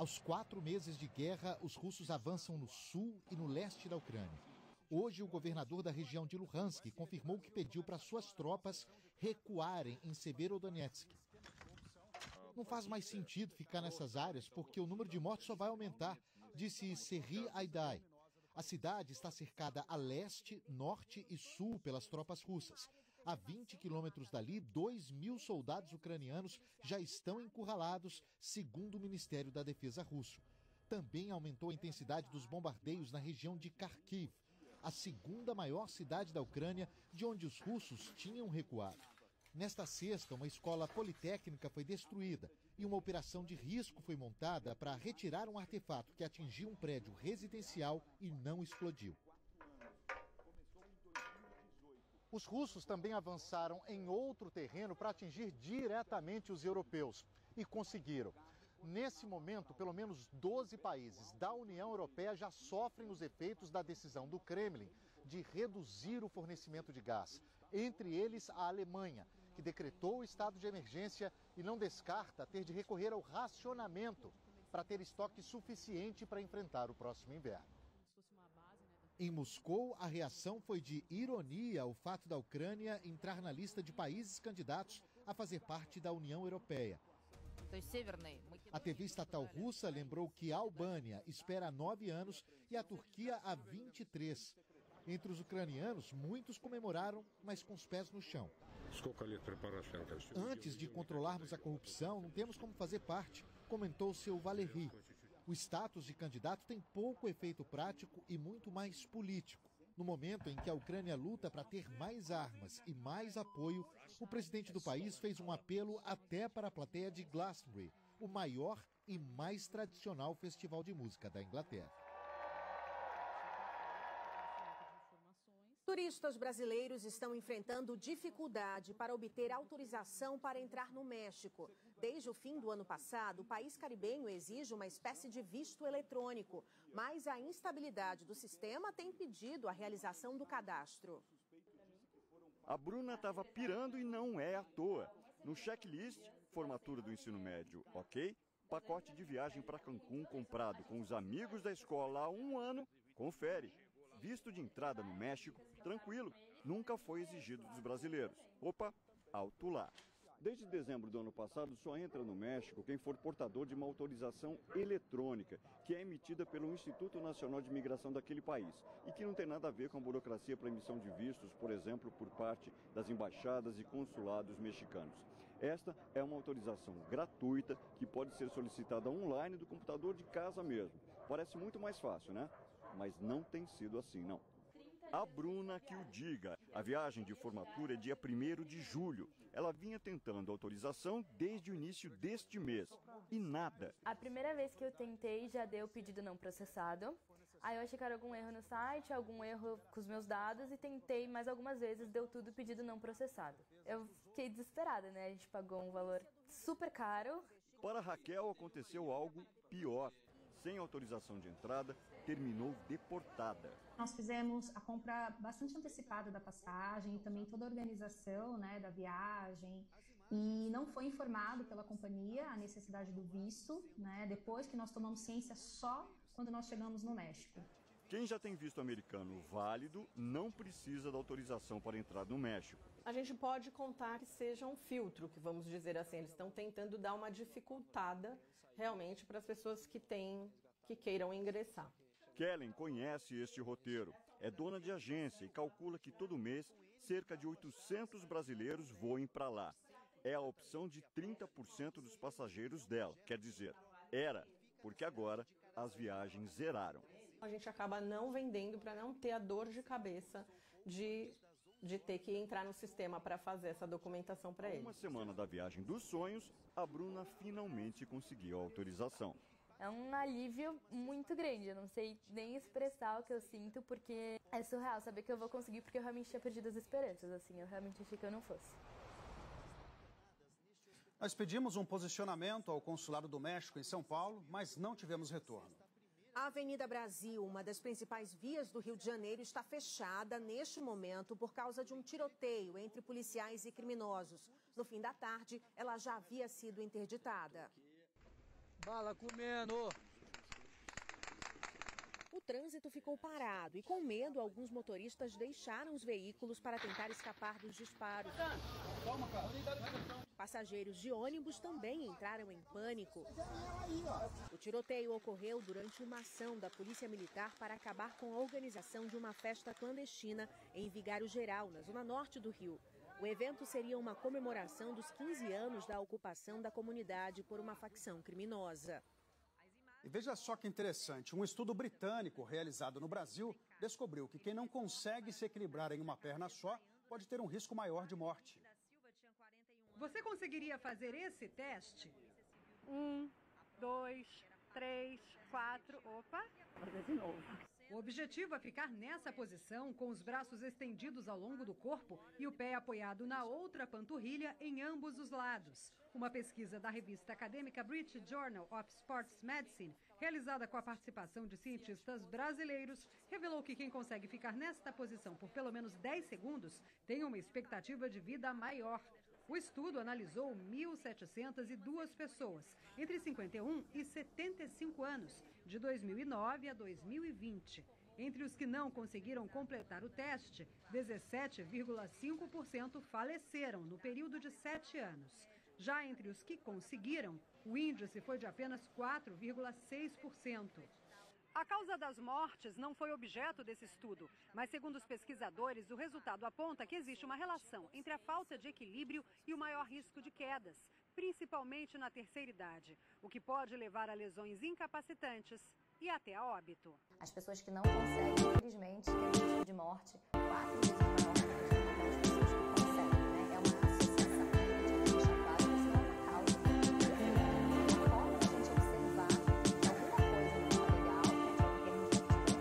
Aos 4 meses de guerra, os russos avançam no sul e no leste da Ucrânia. Hoje, o governador da região de Luhansk confirmou que pediu para suas tropas recuarem em Severodonetsk. Não faz mais sentido ficar nessas áreas porque o número de mortes só vai aumentar, disse Serhiy Haidai. A cidade está cercada a leste, norte e sul pelas tropas russas. A 20 quilômetros dali, 2.000 soldados ucranianos já estão encurralados, segundo o Ministério da Defesa russo. Também aumentou a intensidade dos bombardeios na região de Kharkiv, a segunda maior cidade da Ucrânia, de onde os russos tinham recuado. Nesta sexta, uma escola politécnica foi destruída e uma operação de risco foi montada para retirar um artefato que atingiu um prédio residencial e não explodiu. Os russos também avançaram em outro terreno para atingir diretamente os europeus. E conseguiram. Nesse momento, pelo menos 12 países da União Europeia já sofrem os efeitos da decisão do Kremlin de reduzir o fornecimento de gás. Entre eles, a Alemanha, que decretou o estado de emergência e não descarta ter de recorrer ao racionamento para ter estoque suficiente para enfrentar o próximo inverno. Em Moscou, a reação foi de ironia ao fato da Ucrânia entrar na lista de países candidatos a fazer parte da União Europeia. A TV estatal russa lembrou que a Albânia espera há 9 anos e a Turquia há 23. Entre os ucranianos, muitos comemoraram, mas com os pés no chão. Antes de controlarmos a corrupção, não temos como fazer parte, comentou seu Valery. O status de candidato tem pouco efeito prático e muito mais político. No momento em que a Ucrânia luta para ter mais armas e mais apoio, o presidente do país fez um apelo até para a plateia de Glastonbury, o maior e mais tradicional festival de música da Inglaterra. Turistas brasileiros estão enfrentando dificuldade para obter autorização para entrar no México. Desde o fim do ano passado, o país caribenho exige uma espécie de visto eletrônico, mas a instabilidade do sistema tem impedido a realização do cadastro. A Bruna estava pirando e não é à toa. No checklist, formatura do ensino médio, ok? Pacote de viagem para Cancún comprado com os amigos da escola há 1 ano, confere. Visto de entrada no México, tranquilo, nunca foi exigido dos brasileiros. Opa, alto lá. Desde dezembro do ano passado, só entra no México quem for portador de uma autorização eletrônica, que é emitida pelo Instituto Nacional de Imigração daquele país, e que não tem nada a ver com a burocracia para emissão de vistos, por exemplo, por parte das embaixadas e consulados mexicanos. Esta é uma autorização gratuita que pode ser solicitada online do computador de casa mesmo. Parece muito mais fácil, né? Mas não tem sido assim, não. A Bruna que o diga. A viagem de formatura é dia 1º de julho. Ela vinha tentando autorização desde o início deste mês. E nada. A primeira vez que eu tentei já deu pedido não processado. Aí eu achei que era algum erro no site, algum erro com os meus dados e tentei mais algumas vezes, deu tudo pedido não processado. Eu fiquei desesperada, né? A gente pagou um valor super caro. Para Raquel aconteceu algo pior. Sem autorização de entrada, terminou deportada. Nós fizemos a compra bastante antecipada da passagem e também toda a organização, né, da viagem, e não foi informado pela companhia a necessidade do visto, né, depois que nós tomamos ciência só quando nós chegamos no México. Quem já tem visto americano válido não precisa da autorização para entrar no México. A gente pode contar que seja um filtro, que vamos dizer assim, eles estão tentando dar uma dificultada realmente para as pessoas que queiram ingressar. Kellen conhece este roteiro, é dona de agência e calcula que todo mês cerca de 800 brasileiros voem para lá. É a opção de 30% dos passageiros dela, quer dizer, era, porque agora as viagens zeraram. A gente acaba não vendendo para não ter a dor de cabeça de ter que entrar no sistema para fazer essa documentação para eles. Uma semana da viagem dos sonhos, a Bruna finalmente conseguiu a autorização. É um alívio muito grande, eu não sei nem expressar o que eu sinto, porque é surreal saber que eu vou conseguir, porque eu realmente tinha perdido as esperanças, assim, eu realmente achei que eu não fosse. Nós pedimos um posicionamento ao Consulado do México em São Paulo, mas não tivemos retorno. A Avenida Brasil, uma das principais vias do Rio de Janeiro, está fechada neste momento por causa de um tiroteio entre policiais e criminosos. No fim da tarde, ela já havia sido interditada. Bala comendo. O trânsito ficou parado e, com medo, alguns motoristas deixaram os veículos para tentar escapar dos disparos. Passageiros de ônibus também entraram em pânico. O tiroteio ocorreu durante uma ação da Polícia Militar para acabar com a organização de uma festa clandestina em Vigário Geral, na zona norte do Rio. O evento seria uma comemoração dos 15 anos da ocupação da comunidade por uma facção criminosa. E veja só que interessante, um estudo britânico realizado no Brasil descobriu que quem não consegue se equilibrar em uma perna só pode ter um risco maior de morte. Você conseguiria fazer esse teste? 1, 2, 3, 4, opa. Fazer de novo. O objetivo é ficar nessa posição, com os braços estendidos ao longo do corpo e o pé apoiado na outra panturrilha em ambos os lados. Uma pesquisa da revista acadêmica British Journal of Sports Medicine, realizada com a participação de cientistas brasileiros, revelou que quem consegue ficar nesta posição por pelo menos 10 segundos tem uma expectativa de vida maior. O estudo analisou 1.702 pessoas, entre 51 e 75 anos, de 2009 a 2020. Entre os que não conseguiram completar o teste, 17,5% faleceram no período de 7 anos. Já entre os que conseguiram, o índice foi de apenas 4,6%. A causa das mortes não foi objeto desse estudo, mas segundo os pesquisadores, o resultado aponta que existe uma relação entre a falta de equilíbrio e o maior risco de quedas, principalmente na terceira idade, o que pode levar a lesões incapacitantes e até a óbito. As pessoas que não conseguem, infelizmente, têm risco de morte 4 vezes maior do que aquelas pessoas que conseguem, né? É uma associação, a gente deixa claro que isso não é uma causa. A forma de a gente observar que alguma coisa não está legal, que a gente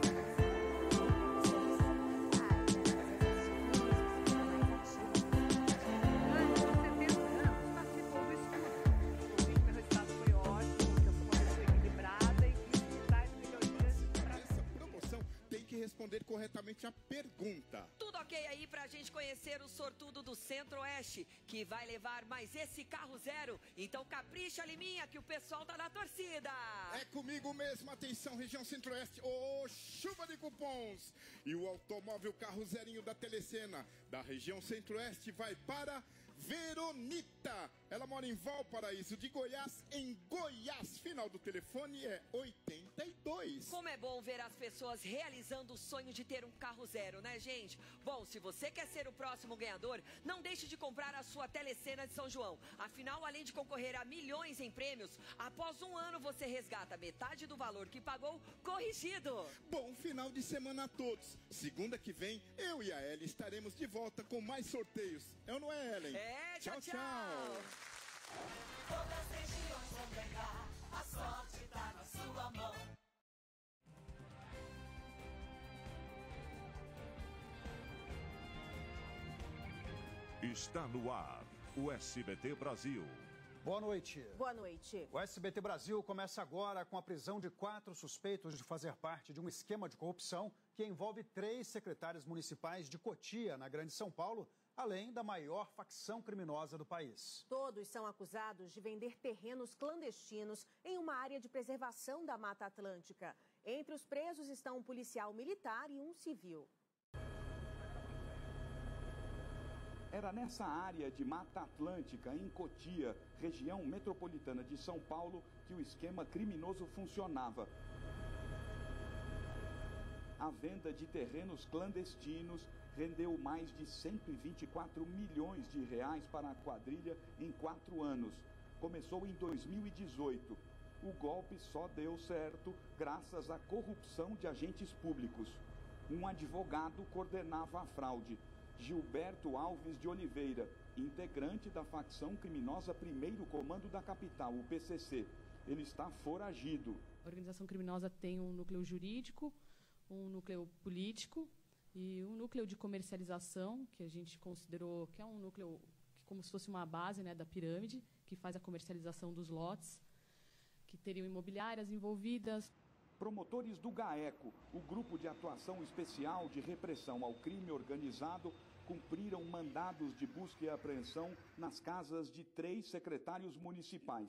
responder corretamente a pergunta. Tudo ok aí pra gente conhecer o sortudo do Centro-Oeste, que vai levar mais esse carro zero. Então capricha, Liminha, que o pessoal tá na torcida. É comigo mesmo, atenção, região Centro-Oeste, chuva de cupons. E o automóvel carro zerinho da Telecena, da região Centro-Oeste, vai para Veronita. Ela mora em Valparaíso de Goiás, em Goiás. Final do telefone é 82. Como é bom ver as pessoas realizando o sonho de ter um carro zero, né, gente? Bom, se você quer ser o próximo ganhador, não deixe de comprar a sua Telecena de São João. Afinal, além de concorrer a milhões em prêmios, após um ano você resgata metade do valor que pagou corrigido. Bom final de semana a todos. Segunda que vem, eu e a Ellen estaremos de volta com mais sorteios. É ou não é, Ellen? É, tchau, tchau. Todas as regiões vão ganhar, a sorte tá na sua mão. Está no ar, o SBT Brasil. Boa noite. Boa noite. O SBT Brasil começa agora com a prisão de 4 suspeitos de fazer parte de um esquema de corrupção que envolve 3 secretários municipais de Cotia, na Grande São Paulo, além da maior facção criminosa do país. Todos são acusados de vender terrenos clandestinos em uma área de preservação da Mata Atlântica. Entre os presos estão um policial militar e um civil. Era nessa área de Mata Atlântica, em Cotia, região metropolitana de São Paulo, que o esquema criminoso funcionava. A venda de terrenos clandestinos rendeu mais de 124 milhões de reais para a quadrilha em 4 anos. Começou em 2018. O golpe só deu certo graças à corrupção de agentes públicos. Um advogado coordenava a fraude. Gilberto Alves de Oliveira, integrante da facção criminosa Primeiro Comando da Capital, o PCC. Ele está foragido. A organização criminosa tem um núcleo jurídico, um núcleo político e um núcleo de comercialização, que a gente considerou que é um núcleo como se fosse uma base, né, da pirâmide, que faz a comercialização dos lotes, que teriam imobiliárias envolvidas. Promotores do GAECO, o Grupo de Atuação Especial de Repressão ao Crime Organizado, cumpriram mandados de busca e apreensão nas casas de 3 secretários municipais.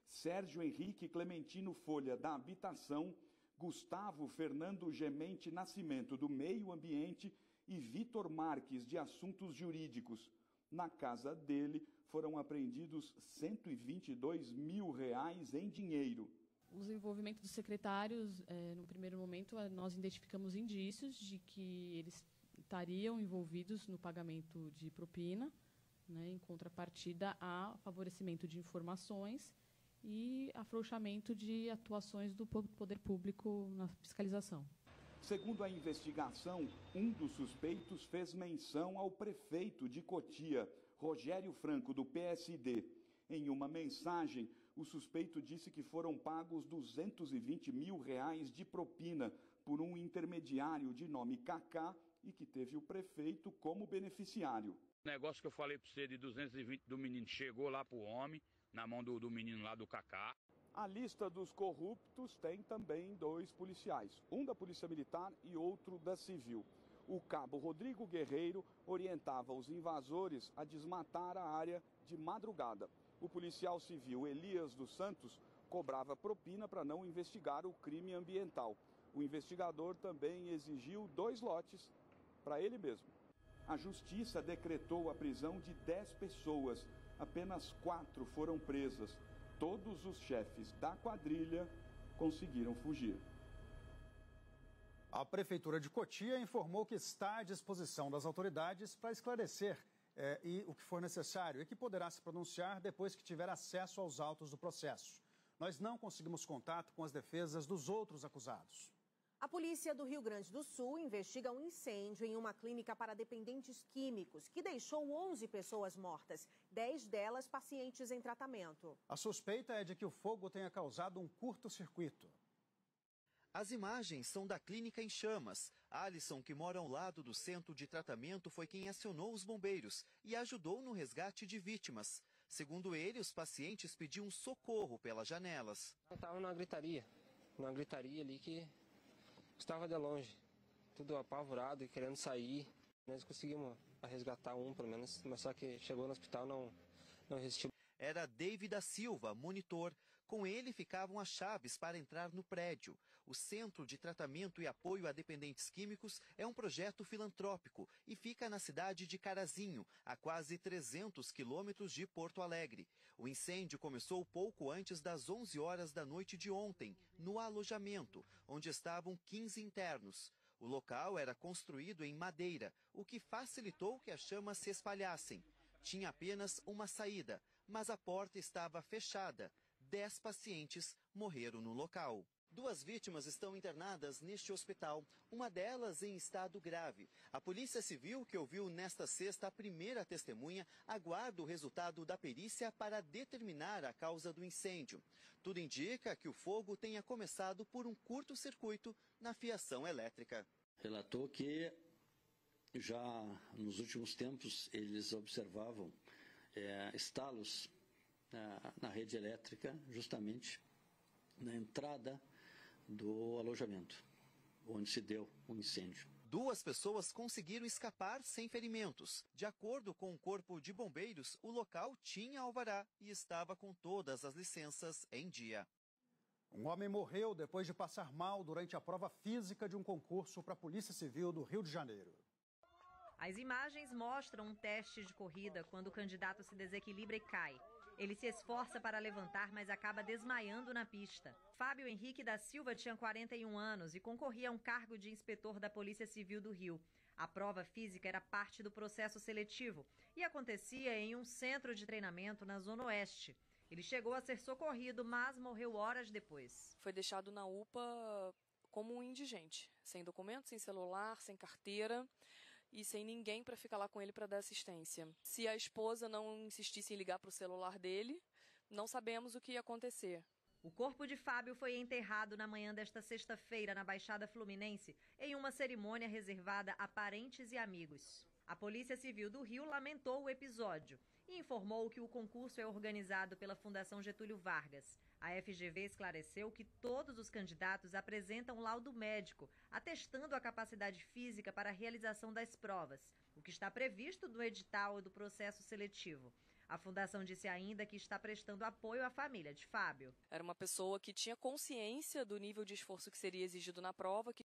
Sérgio Henrique Clementino Folha, da Habitação, Gustavo Fernando Gemente Nascimento, do Meio Ambiente, e Vitor Marques, de Assuntos Jurídicos. Na casa dele foram apreendidos R$122 mil em dinheiro. Os envolvimentos dos secretários, no primeiro momento, nós identificamos indícios de que eles estariam envolvidos no pagamento de propina, né, em contrapartida a favorecimento de informações e afrouxamento de atuações do poder público na fiscalização. Segundo a investigação, um dos suspeitos fez menção ao prefeito de Cotia, Rogério Franco, do PSD. Em uma mensagem, o suspeito disse que foram pagos R$220 mil de propina por um intermediário de nome Cacá e que teve o prefeito como beneficiário. O negócio que eu falei para você de 220 do menino chegou lá para o homem, na mão do menino lá do Cacá. A lista dos corruptos tem também 2 policiais, um da Polícia Militar e outro da Civil. O cabo Rodrigo Guerreiro orientava os invasores a desmatar a área de madrugada. O policial civil Elias dos Santos cobrava propina para não investigar o crime ambiental. O investigador também exigiu 2 lotes para ele mesmo. A justiça decretou a prisão de 10 pessoas. Apenas 4 foram presas. Todos os chefes da quadrilha conseguiram fugir. A Prefeitura de Cotia informou que está à disposição das autoridades para esclarecer o que for necessário e que poderá se pronunciar depois que tiver acesso aos autos do processo. Nós não conseguimos contato com as defesas dos outros acusados. A polícia do Rio Grande do Sul investiga um incêndio em uma clínica para dependentes químicos que deixou 11 pessoas mortas, 10 delas pacientes em tratamento. A suspeita é de que o fogo tenha causado um curto-circuito. As imagens são da clínica em chamas. Alisson, que mora ao lado do centro de tratamento, foi quem acionou os bombeiros e ajudou no resgate de vítimas. Segundo ele, os pacientes pediam socorro pelas janelas. Estavam numa gritaria ali que estava de longe, tudo apavorado e querendo sair. Nós conseguimos resgatar um, pelo menos, mas só que chegou no hospital não resistiu. Era David da Silva, monitor. Com ele ficavam as chaves para entrar no prédio. O Centro de Tratamento e Apoio a Dependentes Químicos é um projeto filantrópico e fica na cidade de Carazinho, a quase 300 quilômetros de Porto Alegre. O incêndio começou pouco antes das 11 horas da noite de ontem, no alojamento, onde estavam 15 internos. O local era construído em madeira, o que facilitou que as chamas se espalhassem. Tinha apenas uma saída, mas a porta estava fechada. 10 pacientes morreram no local. 2 vítimas estão internadas neste hospital, uma delas em estado grave. A Polícia Civil, que ouviu nesta sexta a primeira testemunha, aguarda o resultado da perícia para determinar a causa do incêndio. Tudo indica que o fogo tenha começado por um curto-circuito na fiação elétrica. Relatou que já nos últimos tempos eles observavam estalos na rede elétrica, justamente na entrada do alojamento, onde se deu o incêndio. 2 pessoas conseguiram escapar sem ferimentos. De acordo com o Corpo de Bombeiros, o local tinha alvará e estava com todas as licenças em dia. Um homem morreu depois de passar mal durante a prova física de um concurso para a Polícia Civil do Rio de Janeiro. As imagens mostram um teste de corrida quando o candidato se desequilibra e cai. Ele se esforça para levantar, mas acaba desmaiando na pista. Fábio Henrique da Silva tinha 41 anos e concorria a um cargo de inspetor da Polícia Civil do Rio. A prova física era parte do processo seletivo e acontecia em um centro de treinamento na Zona Oeste. Ele chegou a ser socorrido, mas morreu horas depois. Foi deixado na UPA como um indigente, sem documento, sem celular, sem carteira e sem ninguém para ficar lá com ele para dar assistência. Se a esposa não insistisse em ligar para o celular dele, não sabemos o que ia acontecer. O corpo de Fábio foi enterrado na manhã desta sexta-feira na Baixada Fluminense, em uma cerimônia reservada a parentes e amigos. A Polícia Civil do Rio lamentou o episódio e informou que o concurso é organizado pela Fundação Getúlio Vargas. A FGV esclareceu que todos os candidatos apresentam laudo médico, atestando a capacidade física para a realização das provas, o que está previsto no edital do processo seletivo. A fundação disse ainda que está prestando apoio à família de Fábio. Era uma pessoa que tinha consciência do nível de esforço que seria exigido na prova, que